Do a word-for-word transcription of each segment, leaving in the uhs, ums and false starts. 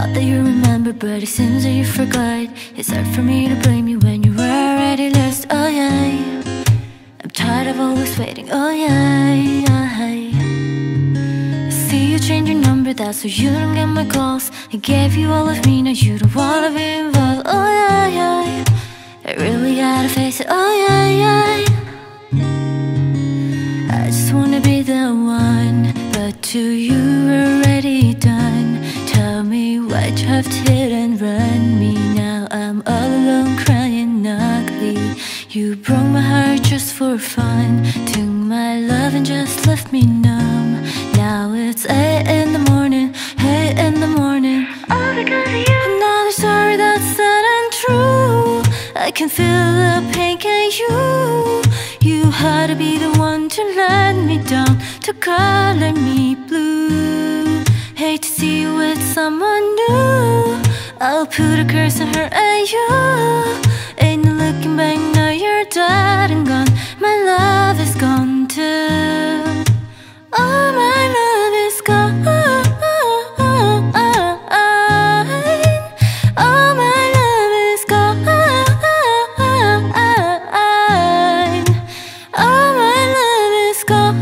Thought that you remember, but it seems that you forgot. It's hard for me to blame you when you were already lost. Oh yeah, I'm tired of always waiting. Oh yeah, I see you change your number, that's so you don't get my calls. I gave you all of me, now you don't wanna be involved. Oh yeah, yeah, I really gotta face it. Oh yeah, yeah, I just wanna be the one, but to you already done. Tell me why'd you have to hit and run me? Now I'm all alone crying ugly. You broke my heart just for fun, took my love and just left me numb. Now it's eight in the morning, eight in the morning, all because of you. Another story that's sad and true. I can feel the pain, can you? You had to be the one to let me down, to color me blue. Hate to see you with someone new. I'll put a curse on her and you. Ain't no looking back, now you're dead and gone. My love is gone too. Oh, my love is gone. Oh, my love is gone. Oh, my love is gone.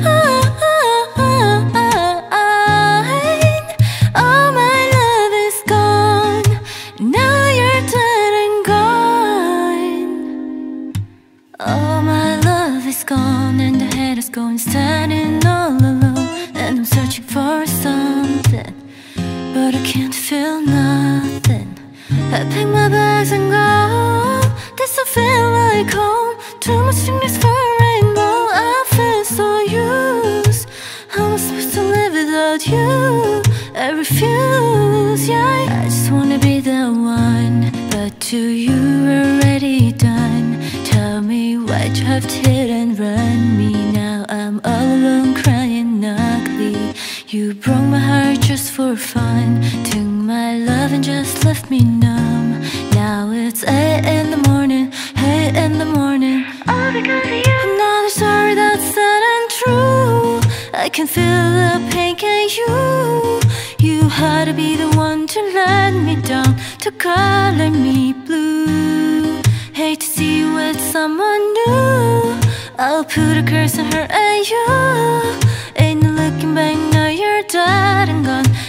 Oh, my love is gone. Now you're dead and gone. Oh, my love is gone, and the head is going standing all alone. And I'm searching for something, but I can't feel nothing. I pack my bags and go. This don't feel like home. Too much fingers for a rainbow. I feel so used. How am I supposed to live without you? I refuse, yeah. I just wanna be the one, but to you already done. Tell me why'd you have to hit and run me? Now I'm all alone crying ugly. You broke my heart just for fun, took my love and just left me numb. Now it's eight in the morning, eight in the morning, all because of you. Another story that's sad and true. I can feel the pain, can you? You had to be the one to let me down, to color me blue. Hate to see you with someone new. I'll put a curse on her and you. Ain't no looking back, now you're dead and gone.